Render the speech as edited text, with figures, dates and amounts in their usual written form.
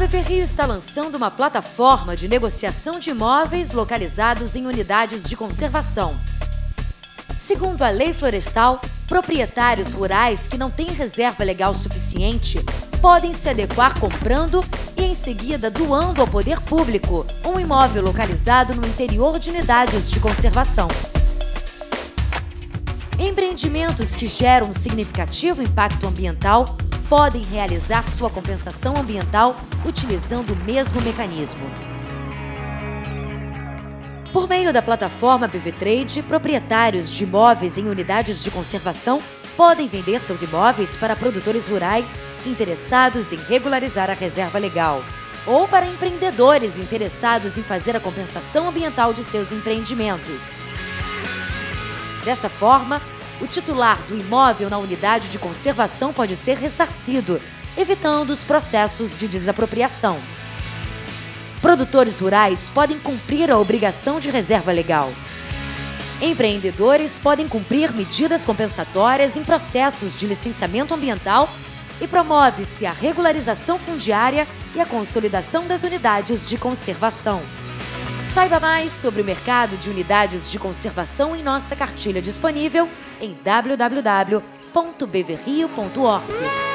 BV-Rio está lançando uma plataforma de negociação de imóveis localizados em unidades de conservação. Segundo a Lei Florestal, proprietários rurais que não têm reserva legal suficiente podem se adequar comprando e, em seguida, doando ao poder público um imóvel localizado no interior de unidades de conservação. Empreendimentos que geram um significativo impacto ambiental podem realizar sua compensação ambiental utilizando o mesmo mecanismo. Por meio da plataforma BV-Trade, proprietários de imóveis em unidades de conservação podem vender seus imóveis para produtores rurais interessados em regularizar a reserva legal ou para empreendedores interessados em fazer a compensação ambiental de seus empreendimentos. Desta forma, o titular do imóvel na unidade de conservação pode ser ressarcido, evitando os processos de desapropriação. Produtores rurais podem cumprir a obrigação de reserva legal. Empreendedores podem cumprir medidas compensatórias em processos de licenciamento ambiental e promove-se a regularização fundiária e a consolidação das unidades de conservação. Saiba mais sobre o mercado de unidades de conservação em nossa cartilha disponível em www.bvrio.org.